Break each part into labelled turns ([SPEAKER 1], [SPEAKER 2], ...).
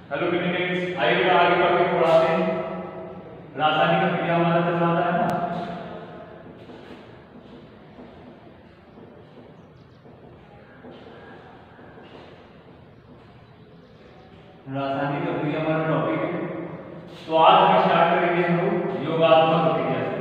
[SPEAKER 1] Hello candidates, आइए बेटा आगे टॉपिक पढ़ाते हैं। रासायनिक अभिक्रिया हमारा चल रहा है ना। रासायनिक अभिक्रिया हमारा टॉपिक है। तो आज हम स्टार्ट करेंगे हम लोग योगात्मक अभिक्रिया से।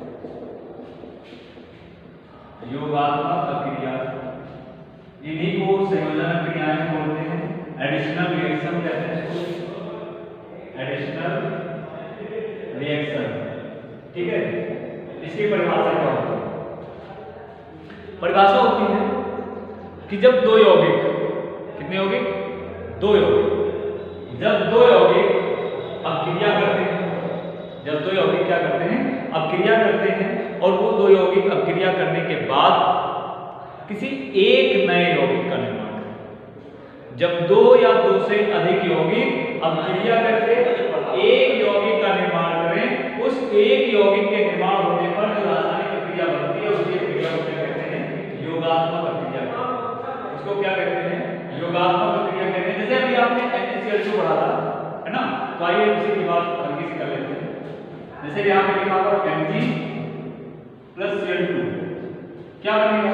[SPEAKER 1] योगात्मक अभिक्रिया, इन्हीं को संयोजन अभिक्रियाएं बोलते हैं। एडिशनल रिएक्शन कहते हैं इसको, एडिशनल रिएक्शन। ठीक है, इसकी परिभाषा क्या होती है? परिभाषा होती है कि जब दो यौगिक, कितने यौगिक? दो यौगिक, जब दो यौगिक अभिक्रिया करते हैं, जब दो यौगिक क्या करते हैं? अभिक्रिया करते हैं, और वो दो यौगिक अभिक्रिया करने के बाद किसी एक नए यौगिक का निर्माण करें। जब दो या दो से अधिक यौगिक अभिक्रिया करके एक यौगिक का निर्माण करें, उस एक यौगिक के निर्माण होने पर जो रासायनिक अभिक्रिया बनती है उसी अभिक्रिया को क्या कहते हैं? योगात्मक अभिक्रिया कहते हैं। उसको क्या कहते हैं? योगात्मक अभिक्रिया कहते हैं। जैसे अभी आपने NaCl2 पढ़ा था, है ना? तो आइए उसी की बात हल्की सी कर लेते हैं। जैसे यहाँ पे लिखा हुआ Mg+Cl2, क्या बनेगा?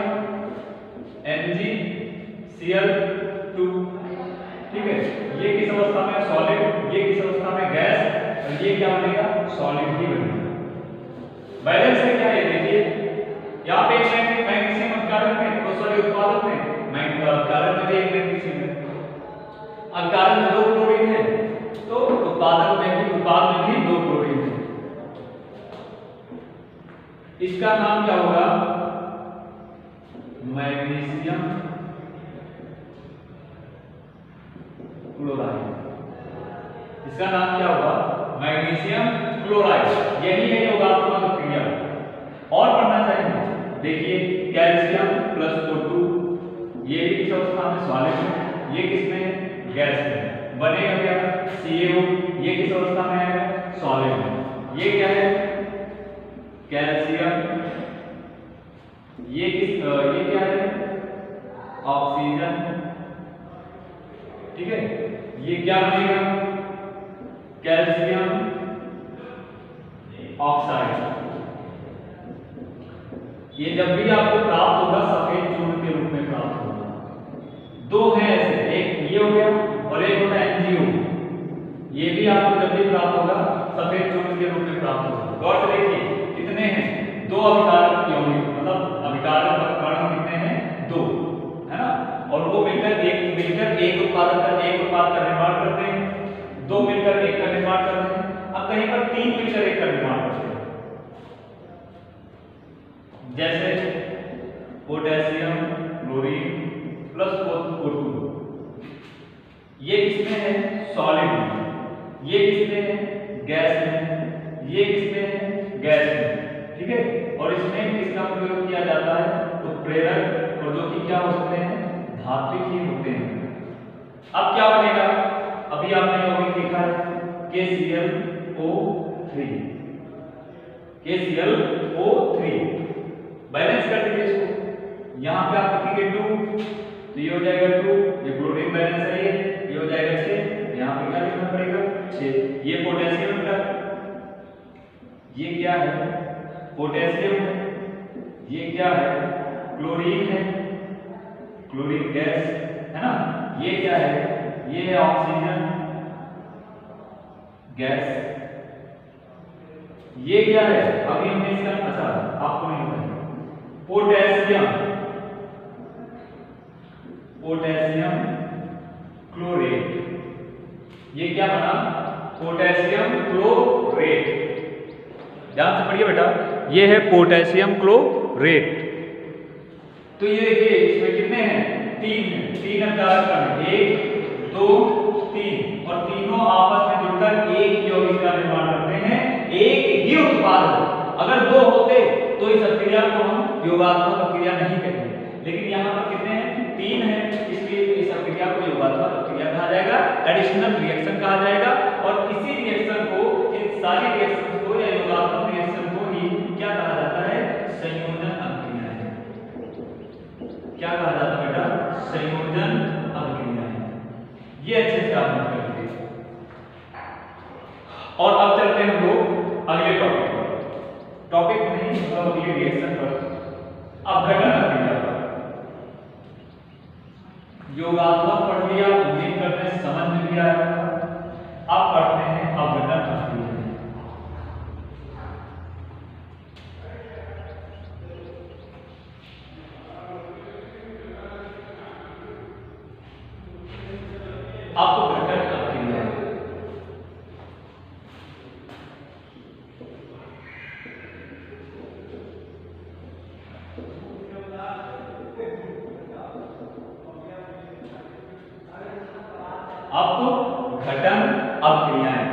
[SPEAKER 1] MgCl2। ठीक है, ये किस अवस्था में? सॉलिड। ये किस अवस्था में? गैस। और ये क्या बनेगा? सॉलिड ही बनेगा। बैलेंस है क्या? ये देखिए यहाँ पे मैग्नीशियम अपकारक में, सॉरी उत्पादक में, अपकारक में भी एक मैग्नीशियम है, अपकारक में दो क्लोरीन है, तो उत्पाद में भी दो क्लोरीन है। इसका नाम क्या होगा? Magnesium chloride. इसका नाम क्या होगा? Magnesium chloride. यही है योगात्मक अभिक्रिया। और पढ़ना चाहिए, देखिए कैल्शियम प्लस O2, ये भी किस अवस्था में? सॉलिड में। ये किसमें है? गैस में। बनेगा क्या? CaO। ये किस अवस्था में है? सॉलिड में। ये क्या है? कैल्शियम। ये क्या है? ऑक्सीजन। ठीक है, ये क्या बनेगा? Calcium oxide. ये जब भी आपको प्राप्त होगा सफेद चूर्ण के रूप में प्राप्त होगा। दो हैं ऐसे, एक ये हो गया और एक होता है NgO। ये भी आपको जब भी प्राप्त होगा सफेद चूर्ण के रूप में प्राप्त होगा। गौर से देखिए कितने हैं? दो अभिकारक यौगिक, मतलब अभिकारक कण कितने हैं? दो, है ना? और वो मिलकर एक उत्पाद का निर्माण करते हैं। दो मिलकर एक का निर्माण करते हैं। अब कहीं पर तीन मिलकर एक का निर्माण करते हैं, जैसे पोटेशियम क्लोरीन प्लस O2। ये किसमें है? सॉलिड में। ये किसमें है? गैस में। ये किसमें है? गैस में। ठीक है, और इसमें किसका प्रयोग किया जाता है? तो प्रेरक, और जो कि क्या हो सकते हैं? धात्विक ही होते हैं। अब क्या बनेगा? अभी आपने यौगिक लिखा है KClO3। KClO3 बैलेंस कर दीजिए इसको। यहां पे आप लिखेंगे 2, तो ये हो जाएगा 2। ये क्लोरीन बैलेंस है, ये हो जाएगा 6। यहां पे क्या लिखना पड़ेगा? 6। ये पोटेशियम का, ये क्या है? पोटेशियम है। ये क्या है? क्लोरीन है, क्लोरीन गैस, है ना? ये क्या है? ये है ऑक्सीजन गैस। ये क्या है? अभी हमने इसका, अच्छा आपको नहीं पता, पोटेशियम क्लोरेट। ये क्या बना? Potassium chlorate. ध्यान से पढ़िए बेटा, ये है पोटेशियम क्लोरेट। तो ये देखिए इसमें कितने हैं? तीन हैं। तीन अपकारक कण, 1 2 3, और तीनों आपस में जुड़कर एक यौगिक का निर्माण करते हैं। एक ही उत्पाद है। अगर दो होते तो इस अभिक्रिया को हम योगात्मक अभिक्रिया नहीं कहेंगे, लेकिन यहाँ पर कितने हैं? तीन हैं, इसलिए इस अभिक्रिया को योगात्मक अभिक्रिया कहा जाएगा, एडिशनल रिएक्शन कहा जाएगा। और इसी रिएक्शन को, इन सारी रिएक्शन को या योगात्मक रिएक्शन को ही क्या कहा जाता है? संयोजन अभिक्रिया है। क्या कहा जाता है बेटा? संयोजन अभिक्रिया है। ये अच्छे से आप नोट कर लीजिए। और अब चलते हैं हम लोग अगले टॉपिक पर, टॉपिक नहीं मतलब अगले रिएक्शन पर, अपघटन अभिक्रिया पर। योगात्मक पढ़ लिया, उम्मीद करते हैं समझ लिया है। अब पढ़ते हैं अपघटन अभिक्रिया। अपघटन अभिक्रिया अपघटन अभिक्रियाएं।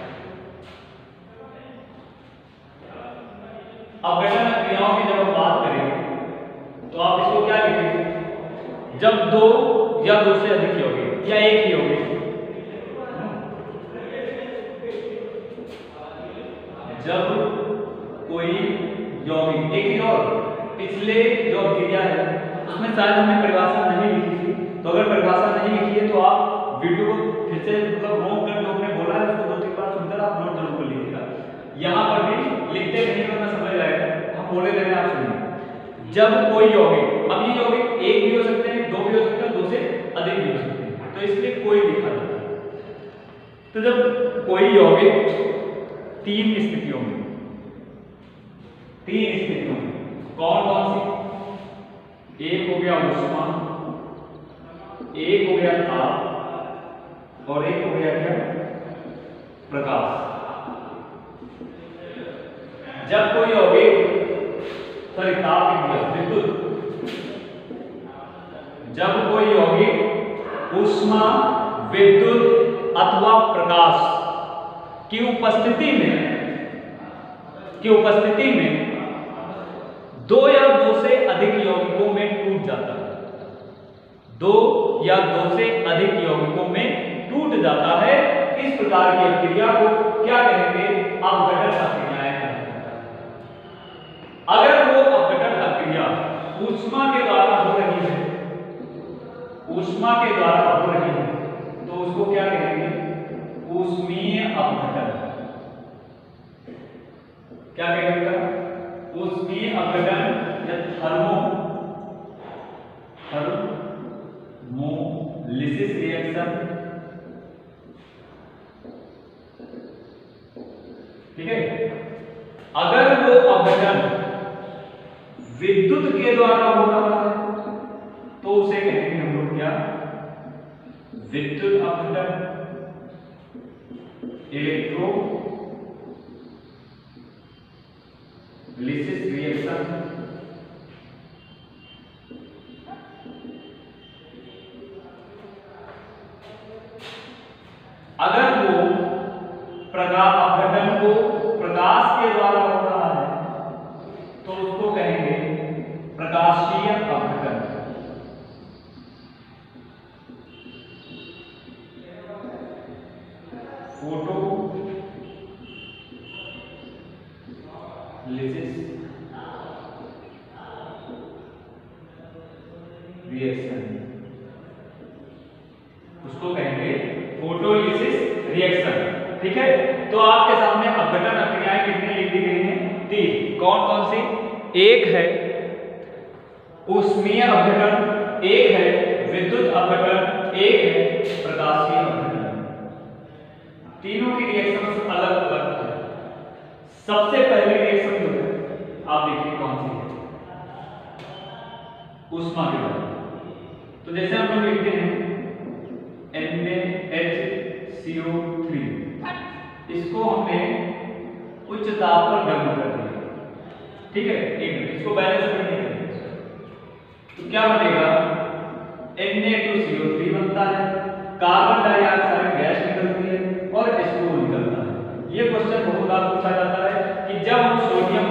[SPEAKER 1] अपघटन अभिक्रियाओं की जब हम बात करेंगे तो आप इसको क्या लिखेंगे? जब दो या दो से अधिक यौगिक या एक ही यौगिक, जब कोई यौगिक, एक ही और पिछले जो अभिक्रिया है उसमें शायद हमने परिभाषा नहीं लिखी थी, तो अगर परिभाषा नहीं लिखी है तो आप वीडियो को फिर से मतलब रोक कर जो हमने बोला है उसको 2-3 बार सुनकर आप नोट जरूर कर लीजिएगा। यहाँ पर भी लिखते नहीं वरना समझ आएगा, हम बोले दे रहे हैं, आप सुनिए। जब कोई यौगिक, अब ये यौगिक एक भी हो सकते हैं, दो भी हो सकते हैं, दो से अधिक भी हो सकते हैं, तो इसलिए कोई लिखा जाता है। तो जब कोई यौगिक तीन स्थितियों में, कौन कौन सी? एक हो गया ऊष्मा, एक हो गया ताप और एक हो गया क्या? प्रकाश। जब कोई यौगिक, सॉरी ताप विद्युत, जब कोई यौगिक ऊष्मा, विद्युत अथवा प्रकाश की उपस्थिति में दो या दो से अधिक यौगिकों में टूट जाता है, दो या दो से अधिक यौगिकों में टूट जाता है, इस प्रकार की अभिक्रिया को क्या कहेंगे? अपघटन अभिक्रियाएं कहेंगे। अगर वो अपघटन अभिक्रिया ऊष्मा के द्वारा हो रही है, तो उसको क्या कहेंगे? ऊष्मीय अपघटन। क्या कहेंगे? ऊष्मीय अपघटन या थर्मोलिसिस रिएक्शन। ठीक है। अगर वो अपघटन विद्युत के द्वारा हो रहा है तो उसे कहेंगे हम लोग क्या? विद्युत अपघटन, इलेक्ट्रो लिसिस रिएक्शन। अगर वो अपघटन को प्रकाश के द्वारा हो रहा है तो उसको कहेंगे प्रकाशीय अपघटन। फोटो लिसिस रिएक्शन, उसको कहेंगे फोटोलिसिस रिएक्शन। ठीक है। तो आपके सामने अपघटन अभिक्रियाएं कितनी लिख दी गई हैं? 3। कौन कौन सी? एक है ऊष्मीय अपघटन, एक है विद्युत अपघटन, एक है प्रकाशीय अपघटन। तीनों की रिएक्शन अलग अलग है। सबसे पहली रिएक्शन जो है आप देखिए कौन सी है? ऊष्मा के द्वारा। तो जैसे हम लोग लिखते हैं NaHCO3, इसको हमने उच्च ताप पर गर्म कर दिया। ठीक है, एक मिनट, इसको बैलेंस करने के लिए तो क्या बनेगा? Na2CO3 बनता है, कार्बन डाइऑक्साइड गैस निकलती है और H2O निकलता है। ये क्वेश्चन बहुत बार पूछा जाता है कि जब हम सोडियम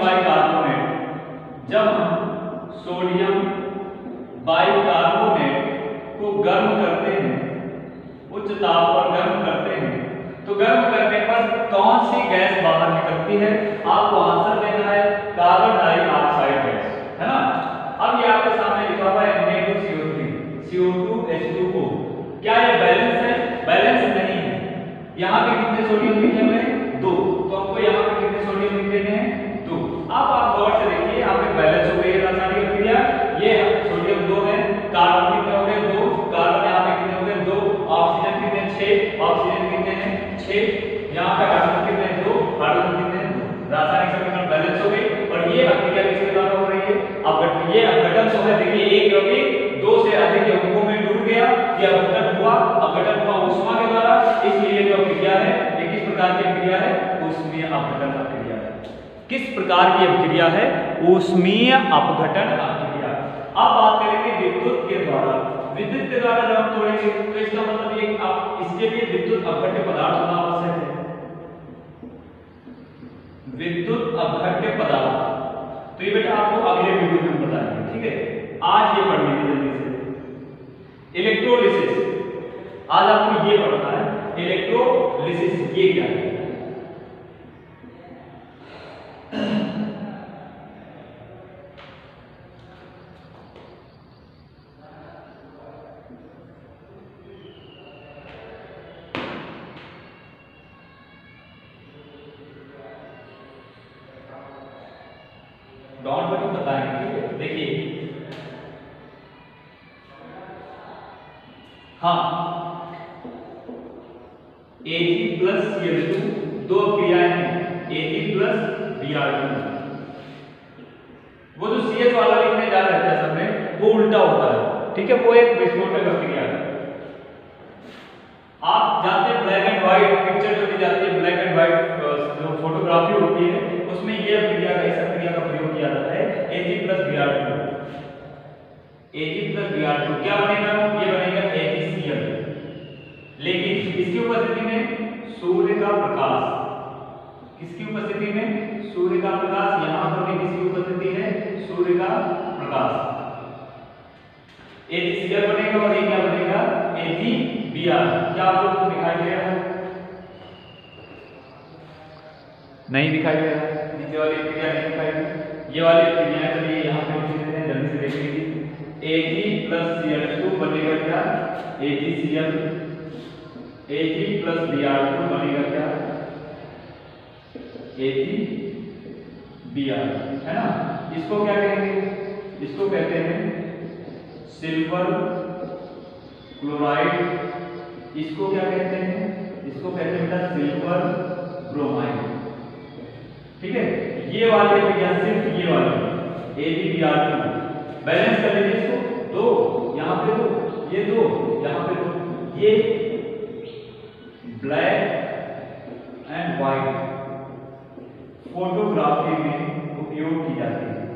[SPEAKER 1] बाइकार्बोनेट को गर्म करते हैं, उच्च ताप पर गर्म करते हैं, तो गर्म करने पर कौन सी गैस बाहर निकलती है? आपको आंसर देना है कार्बन डाइऑक्साइड गैस, है ना। अब ये आपके सामने लिखा हुआ है Na2CO3, CO2 H2O। क्या ये बैलेंस है? बैलेंस नहीं है। यहाँ पे कितने सोडियम लिखे हुए हैं? 2, तो हमको यहाँ पे कितने सोडियम लिख देने हैं 2। अब आप गौर से देखिए यहाँ पे बैलेंस हो गई है रासायनिक अभिक्रिया, ये सोडियम 2 है, कार्बन कितने हो गए 2, कार्बन यहाँ पे कितने हो गए 2, ऑक्सीजन कितने 6, ऑक्सीजन कितने हैं 6, यहाँ पे हाइड्रोजन कितने 2, हाइड्रोजन कितने 2, रासायनिक समीकरण बैलेंस हो गई। और ये अभिक्रिया किसके द्वारा हो रही है, अब ये अपघटन जो है देखिए एक यौगिक 2 से अधिक यौगिकों में डूब गया, ये अपघटन हुआ ऊष्मा के द्वारा, इसलिए जो अभिक्रिया है ये किस प्रकार की अभिक्रिया है, ऊष्मीय अपघटन अभिक्रिया है। किस प्रकार की अभिक्रिया है, ऊष्मीय अपघटन अभिक्रिया। अब बात करेंगे विद्युत के द्वारा। विद्युत के द्वारा जब हम तोड़ेंगे तो इसका मतलब ये आप इसके लिए विद्युत अपघट्य पदार्थ होना आवश्यक है। विद्युत अपघट्य पदार्थ तो ये बेटा आपको अगले वीडियो में बताएंगे, ठीक है। आज ये पढ़ लीजिए जल्दी से। इलेक्ट्रोलिसिस आज आपको ये पढ़ना है। इलेक्ट्रोलिसिस ये क्या है? डॉट बटन बताएंगे, देखिए हाँ Ag+Cl2 दो क्रियाएं हैं, Ag+Br2। वो जो CH वाला लिखने जा रहे थे सब में वो उल्टा होता है, ठीक है, वो एक विस्फोटक अभिक्रिया है। आप जानते हैं ब्लैक एंड व्हाइट पिक्चर जो दी जाती है, ब्लैक एंड व्हाइट जो फोटोग्राफी होती है उसमें ये अभिक्रिया का इस अभिक्रिया का प्रयोग किया जाता है Ag+Br2। Ag+Br2 क्या बनेगा, ये बनेगा AgCl। लेकिन इसकी उपस्थिति में सूर्य का प्रकाश, किसकी उपस्थिति में सूर्य का प्रकाश, यहां पर भी किसकी उपस्थिति है सूर्य का प्रकाश। AgCl बनेगा और ये क्या बनेगा Ag_Br। क्या आप लोगों को दिखाई दे रहा है, नहीं दिखाई दे रहा है, नीचे वाली क्रिया नहीं दिखाई दे रही, ये वाली क्रिया चलिए यहाँ पे लिख देते हैं, जल्दी से देख लीजिए। Ag+Cl2 बनेगा क्या AgCl, Ag+Br2 बनेगा क्या Ag_Br, है ना। इसको क्या कहेंगे, इसको कहते हैं सिल्वर क्लोराइड, इसको क्या कहते हैं, इसको कहते हैं बेटा सिल्वर ब्रोमाइड, ठीक है। ये वाले या सिर्फ ये वाले Ag_Br2 बैलेंस कर लीजिए इसको, दो यहाँ पे दो, ये दो यहाँ पे दो, ये ब्लैक एंड व्हाइट फोटोग्राफी में उपयोग की जाती है।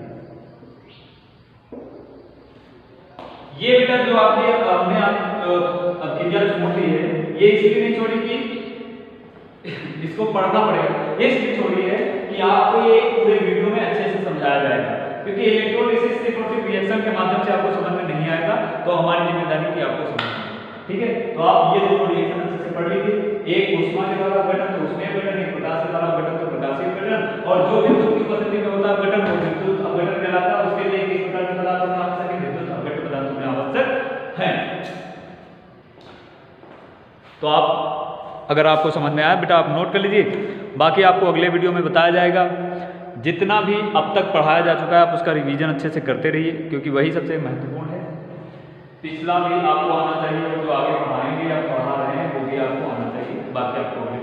[SPEAKER 1] ये बेटा जो आपने अभिक्रिया छोड़ दी है, ये इसलिए नहीं छोड़ी कि इसको पढ़ना पड़ेगा, ये इसलिए छोड़ी है कि आपको ये पूरे वीडियो में अच्छे से समझाया जाएगा, क्योंकि इलेक्ट्रोलिसिस सिर्फ और सिर्फ रिएक्शन के माध्यम से आपको समझ में नहीं आएगा, तो हमारी जिम्मेदारी की आपको समझना, ठीक है। तो आप ये दोनों रिएक्शन अच्छे से पढ़ लीजिए, एक ऊष्मा के द्वारा अपघटन तो ऊष्मीय अपघटन, एक प्रकाश के द्वारा अपघटन तो प्रकाशीय अपघटन, और जो विद्युत की उपस्थिति में होता है अपघटन वो विद्युत अपघटन कहलाता है। उसके लिए किस प्रकार के पदार्थ होना आवश्यक है, विद्युत अपघट्य पदार्थ होना आवश्यक है। तो आप अगर आपको समझ में आया बेटा आप नोट कर लीजिए, बाकी आपको अगले वीडियो में बताया जाएगा। जितना भी अब तक पढ़ाया जा चुका है आप उसका रिवीजन अच्छे से करते रहिए, क्योंकि वही सबसे महत्वपूर्ण है। पिछला भी आपको आना चाहिए और जो आगे पढ़ाएंगे या पढ़ा रहे हैं वो भी आपको आना चाहिए, बाकी आपको